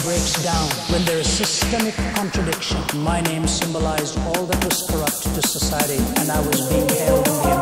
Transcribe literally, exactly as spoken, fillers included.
breaks down when there is systemic contradiction. My name symbolized all that was corrupt to society, and I was being held in the